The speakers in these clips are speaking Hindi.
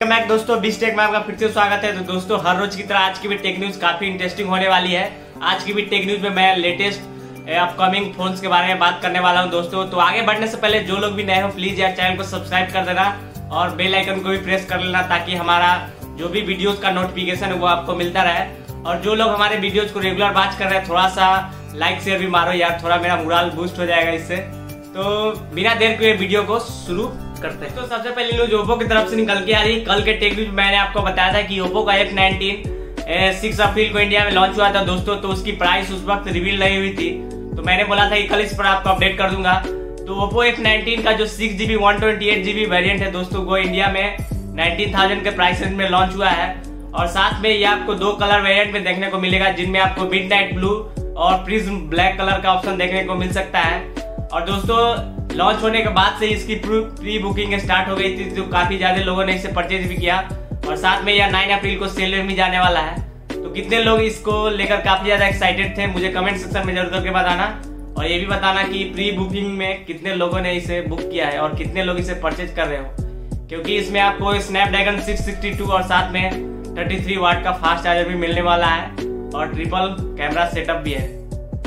मैं दोस्तों बिस्टेक में आपका फिर से स्वागत है। तो दोस्तों हर रोज की तरह आज की भी टेक न्यूज काफी इंटरेस्टिंग होने वाली है। आज की भी टेक न्यूज में मैं लेटेस्ट अपकमिंग फोन्स के बारे में बात करने वाला हूं दोस्तों। तो आगे बढ़ने से पहले जो लोग भी नए हो प्लीज यार चैनल को सब्सक्राइब कर देना और बेल आइकन को भी प्रेस कर लेना ताकि हमारा जो भी वीडियोस का नोटिफिकेशन है वो आपको मिलता रहे। और जो लोग हमारे वीडियोस को रेगुलर वॉच कर रहे हैं थोड़ा सा लाइक शेयर भी मारो यार, थोड़ा मेरा मोरल बूस्ट हो जाएगा इससे। तो बिना देर के वीडियो को शुरू करते हैं। तो सबसे पहले न्यूज ओप्पो की तरफ से निकल के आ रही है। कल के टेक न्यूज मैंने आपको बताया था कि ओप्पो का F19 6 अप्रैल को इंडिया में लॉन्च हुआ था दोस्तों। तो उसकी प्राइस उस वक्त रिवील नहीं हुई थी, तो मैंने बोला था कि कल इस पर आपको अपडेट कर दूंगा। तो ओप्पो F19 का जो 6GB 128GB वेरिएंट है दोस्तों वो इंडिया में 19,000 के प्राइस रेंज में लॉन्च हुआ है। और साथ में ये आपको दो कलर वेरिएंट में देखने को मिलेगा जिनमें आपको मिडनाइट ब्लू और प्रिज्म ब्लैक कलर का ऑप्शन देखने को मिल सकता है। और दोस्तों लॉन्च होने के बाद से इसकी प्री बुकिंग स्टार्ट हो गई थी, जो काफी ज्यादा लोगों ने इसे परचेज भी किया। और साथ में यह 9 अप्रैल को सेल में भी जाने वाला है। तो कितने लोग इसको लेकर काफी ज्यादा एक्साइटेड थे मुझे कमेंट सेक्शन में जरूर करके बताना। और ये भी बताना कि प्री बुकिंग में कितने लोगों ने इसे बुक किया है और कितने लोग इसे परचेज कर रहे हो, क्योंकि इसमें आपको स्नैपड्रैगन 662 और साथ में 33 वाट का फास्ट चार्जर भी मिलने वाला है और ट्रिपल कैमरा सेटअप भी है।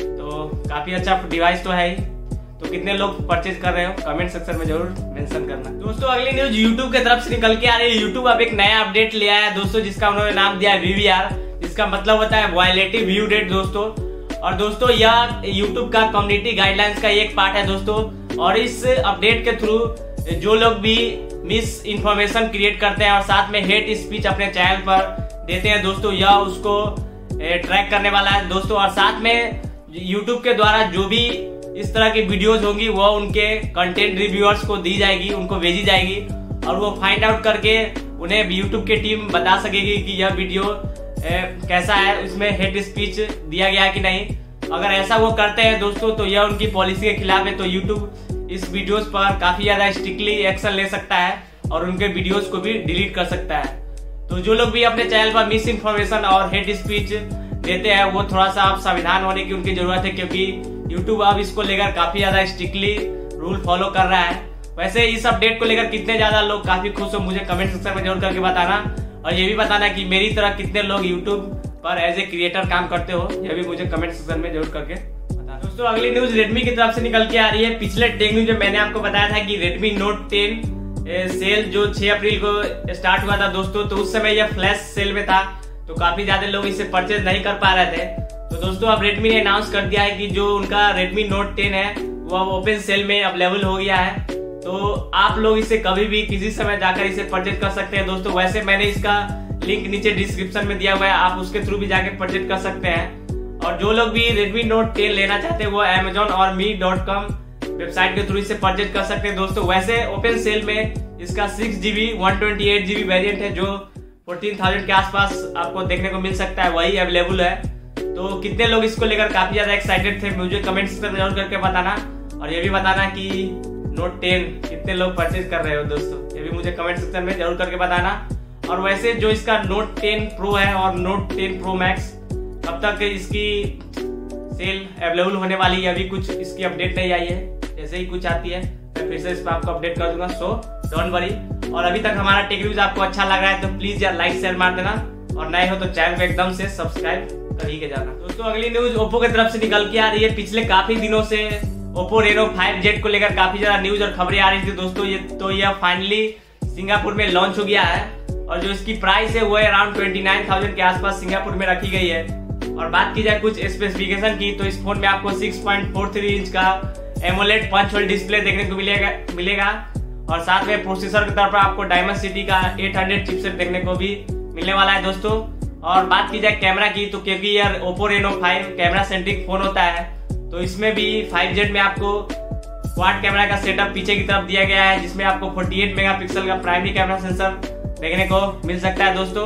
तो काफी अच्छा डिवाइस तो है ही। तो कितने लोग परचेज कर रहे हो कमेंट सेक्शन में जरूर मेंशन करना। दोस्तों अगली न्यूज YouTube की तरफ से निकल के आ रही है। YouTube अब एक नया अपडेट ले आया है दोस्तों, जिसका उन्होंने नाम दिया है VVR, जिसका मतलब होता है वायलेटिव व्यू रेट दोस्तों। और दोस्तों यह YouTube का कम्युनिटी गाइडलाइंस का एक पार्ट है दोस्तों। और इस अपडेट के थ्रू जो लोग भी मिस इन्फॉर्मेशन क्रिएट करते हैं और साथ में हेट स्पीच अपने चैनल पर देते हैं दोस्तों, यह उसको ट्रैक करने वाला है दोस्तों। और साथ में YouTube के द्वारा जो भी इस तरह की वीडियोस होंगी वो उनके कंटेंट रिव्यूअर्स को दी जाएगी, उनको भेजी जाएगी और वो फाइंड आउट करके उन्हें YouTube की टीम बता सकेगी कि यह वीडियो कैसा है, इसमें हेट स्पीच दिया गया है कि नहीं। अगर ऐसा वो करते हैं दोस्तों तो यह उनकी पॉलिसी के खिलाफ है। तो YouTube इस वीडियोस पर काफी ज्यादा स्ट्रिक्टली एक्शन ले सकता है और उनके वीडियोस को भी डिलीट कर सकता है। तो जो लोग भी अपने चैनल पर मिस इन्फॉर्मेशन और हेट स्पीच देते हैं वो थोड़ा सा आप सावधान होने की उनकी जरूरत है, क्योंकि YouTube अब इसको लेकर काफी ज्यादा स्ट्रिक्टली रूल फॉलो कर रहा है। वैसे इस अपडेट को लेकर कितने ज्यादा लोग काफी खुश हो मुझे कमेंट सेक्शन में जरूर करके बताना। और ये भी बताना कि मेरी तरह कितने लोग YouTube पर एज ए क्रिएटर काम करते हो, यह भी मुझे कमेंट सेक्शन में जरूर करके बताना। दोस्तों अगली न्यूज रेडमी की तरफ से निकल के आ रही है। पिछले टेक न्यूज में मैंने आपको बताया था कि रेडमी नोट 10 सेल जो 6 अप्रैल को स्टार्ट हुआ था दोस्तों, तो उस समय यह फ्लैश सेल में था, तो काफी ज्यादा लोग इसे परचेज नहीं कर पा रहे थे। तो दोस्तों अब रेडमी ने अनाउंस कर दिया है कि जो उनका रेडमी नोट 10 है वो अब ओपन सेल में अवेलेबल हो गया है। तो आप लोग इसे कभी भी किसी समय जाकर इसे परचेज कर सकते हैं दोस्तों। वैसे मैंने इसका लिंक नीचे डिस्क्रिप्शन में दिया हुआ है, आप उसके थ्रू भी जाकर परचेज कर सकते हैं। और जो लोग भी रेडमी नोट 10 लेना चाहते हैं वो Amazon और me.com वेबसाइट के थ्रू इसे परचेज कर सकते हैं दोस्तों। वैसे ओपन सेल में इसका 6GB 128GB वेरिएंट है जो 14,000 के आसपास आपको देखने को मिल सकता है, वही अवेलेबल है। तो कितने लोग इसको लेकर काफी ज्यादा एक्साइटेड थे मुझे कमेंट सेक्शन में जरूर करके बताना। और ये भी बताना कि नोट 10 कितने लोग परचेज कर रहे हो दोस्तों, ये भी मुझे कमेंट सेक्शन में जरूर करके बताना। और वैसे जो इसका नोट 10 प्रो है और नोट 10 प्रो मैक्स कब तक इसकी सेल अवेलेबल होने वाली है, अभी कुछ इसकी अपडेट नहीं आई है। जैसे ही कुछ आती है मैं फिर से इस पर आपको अपडेट कर दूंगा, सो डोंट वरी। और अभी तक हमारा टेक न्यूज आपको अच्छा लग रहा है तो प्लीज यार लाइक शेयर मार देना और नए हो तो चैनल को एकदम से सब्सक्राइब कर ही के जाना। दोस्तों अगली न्यूज ओप्पो की तरफ से निकल के आ रही है। पिछले काफी दिनों से ओप्पो रेनो 5Z को लेकर काफी ज्यादा न्यूज और खबरें आ रही थी दोस्तों। यह फाइनली सिंगापुर में लॉन्च हो गया है और जो इसकी प्राइस है वो अराउंड 29,000 के आसपास सिंगापुर में रखी गई है। और बात की जाए कुछ स्पेसिफिकेशन की तो इस फोन में आपको 6.43 इंच का एमोलेड पंच होल डिस्प्ले देखने को मिलेगा। और साथ में प्रोसेसर की तरफ आपको डायमेंसिटी का 800 चिपसेट देखने को भी मिलने वाला है दोस्तों। और बात की जाए कैमरा की तो क्योंकि यार Oppo Reno 5 camera centric phone होता है तो इसमें भी 5Z में आपको क्वाड कैमरा का सेटअप पीछे की तरफ दिया गया है, जिसमें आपको 48 मेगापिक्सल का प्राइमरी कैमरा सेंसर देखने को मिल सकता है दोस्तों।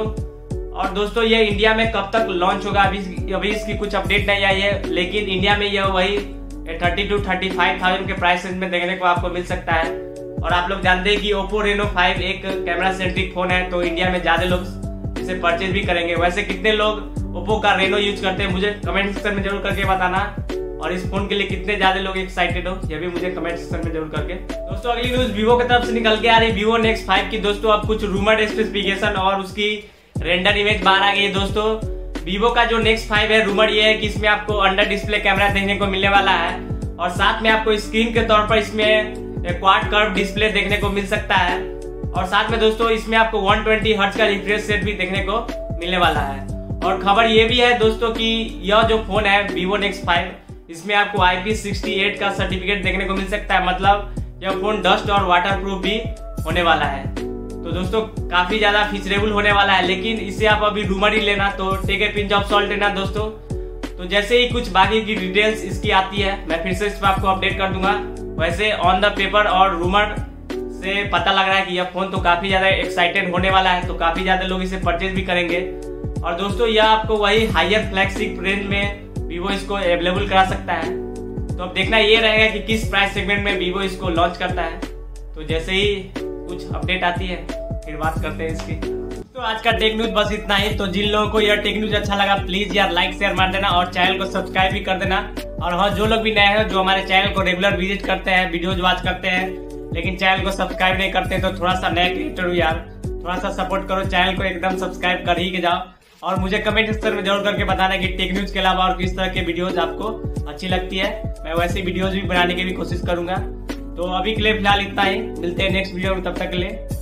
और दोस्तों ये इंडिया में कब तक लॉन्च होगा अभी इसकी कुछ अपडेट नहीं आई है, लेकिन इंडिया में यह वही 30 to 35,000 के प्राइस रेंज में देखने को आपको मिल सकता है। और आप लोग जानते हैं कि ओप्पो रेनो 5 एक कैमरा सेंट्रिक फोन है, तो इंडिया में ज्यादा लोग इसे परचेज भी करेंगे। वैसे कितने लोग ओप्पो का रेनो यूज करते हैं मुझे कमेंट सेक्शन में जरूर करके बताना। और इस फोन के लिए कितने ज्यादा लोग एक्साइटेड हो ये भी मुझे कमेंट सेक्शन में जरूर करके। दोस्तों अगली न्यूज वीवो की तरफ से निकल के आ रही वीवो नेक्स्ट 5 की। दोस्तों अब कुछ रूमर्ड स्पेसिफिकेशन और उसकी रेंडर इमेज बाहर आ गई है। दोस्तों वीवो का जो नेक्स्ट 5 है, रूमर ये है कि इसमें आपको अंडर डिस्प्ले कैमरा देखने को मिलने वाला है और साथ में आपको स्क्रीन के तौर पर इसमें क्वाड कर्व डिस्प्ले देखने को मिल सकता है और साथ में दोस्तों इसमें आपको 120 हर्ट्ज का रिफ्रेश रेट भी देखने को मिलने वाला है। और खबर ये भी है दोस्तों कि यह जो फोन है वीवो नेक्स्ट 5, इसमें आपको IP68 का सर्टिफिकेट देखने को मिल सकता है। मतलब यह फोन डस्ट और वाटर प्रूफ भी होने वाला है। तो दोस्तों काफी ज्यादा फीचरेबल होने वाला है, लेकिन इसे आप अभी रूमर ही लेना, तो take a pinch of salt लेना दोस्तों। तो जैसे ही कुछ बाकी की डिटेल्स इसकी आती है मैं फिर से इस पर आपको अपडेट कर दूंगा। वैसे ऑन द पेपर और रूमर से पता लग रहा है कि यह फोन तो काफी ज्यादा एक्साइटेड होने वाला है, तो काफी ज्यादा लोग इसे परचेज भी करेंगे। और दोस्तों यह आपको वही हायर फ्लैगशिप रेंज में वीवो इसको अवेलेबल करा सकता है। तो अब देखना ये रहेगा कि किस प्राइस सेगमेंट में वीवो इसको लॉन्च करता है। तो जैसे ही कुछ अपडेट आती है फिर बात करते हैं इसकी। तो आज का टेक न्यूज बस इतना ही। तो जिन लोगों को यह टेक न्यूज अच्छा लगा प्लीज यार लाइक शेयर मार देना और चैनल को सब्सक्राइब भी कर देना। और हाँ, जो लोग भी नए हैं जो हमारे चैनल को रेगुलर विजिट करते हैं, वीडियोज वॉच करते हैं, लेकिन चैनल को सब्सक्राइब नहीं करते, तो थोड़ा सा नया क्रिएटर हो यार, थोड़ा सा सपोर्ट करो, चैनल को एकदम सब्सक्राइब कर ही के जाओ। और मुझे कमेंट सेक्शन में जरूर करके बताना कि टेक न्यूज के अलावा और किस तरह के वीडियोज आपको अच्छी लगती है। मैं वैसे वीडियोज भी बनाने की भी कोशिश करूंगा। तो अभी के लिए फिलहाल इतना ही, मिलते हैं नेक्स्ट वीडियो में, तब तक के लिए